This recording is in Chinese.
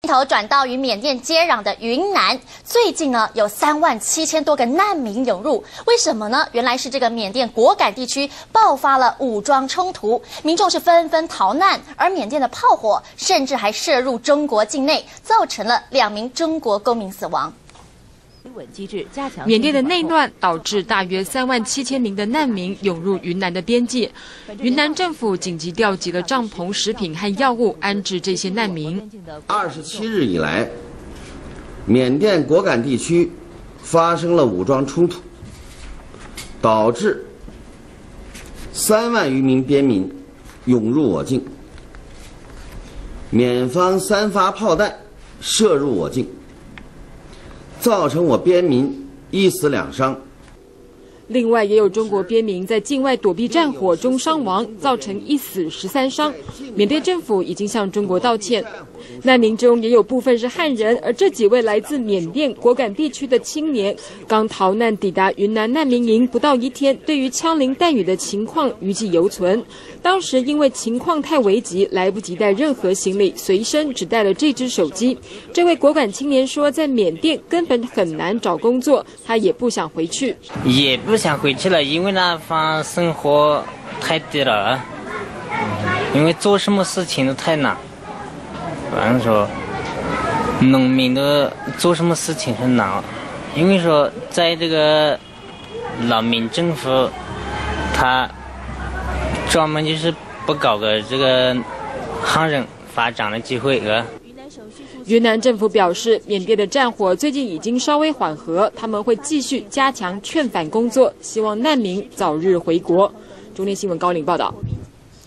头转到与缅甸接壤的云南，最近呢有37000多个难民涌入，为什么呢？原来是这个缅甸果敢地区爆发了武装冲突，民众是纷纷逃难，而缅甸的炮火甚至还射入中国境内，造成了2名中国公民死亡。 缅甸的内乱导致大约37000名的难民涌入云南的边界，云南政府紧急调集了帐篷、食品和药物安置这些难民。 27日以来，缅甸果敢地区发生了武装冲突，导致3万余名边民涌入我境，缅方3发炮弹射入我境。 造成我边民1死2伤。 另外，也有中国边民在境外躲避战火中伤亡，造成1死13伤。缅甸政府已经向中国道歉。难民中也有部分是汉人，而这几位来自缅甸果敢地区的青年，刚逃难抵达云南难民营不到1天，对于枪林弹雨的情况余悸犹存。当时因为情况太危急，来不及带任何行李，随身只带了这只手机。这位果敢青年说，在缅甸根本很难找工作，他也不想回去。 也不想回去了，因为那方生活太低了，因为做什么事情都太难。反正说，农民的做什么事情很难，因为说在这个老民政府，他专门就是不搞个这个汉人发展的机会。 云南政府表示，缅甸的战火最近已经稍微缓和，他们会继续加强劝返工作，希望难民早日回国。中天新闻高凌报道。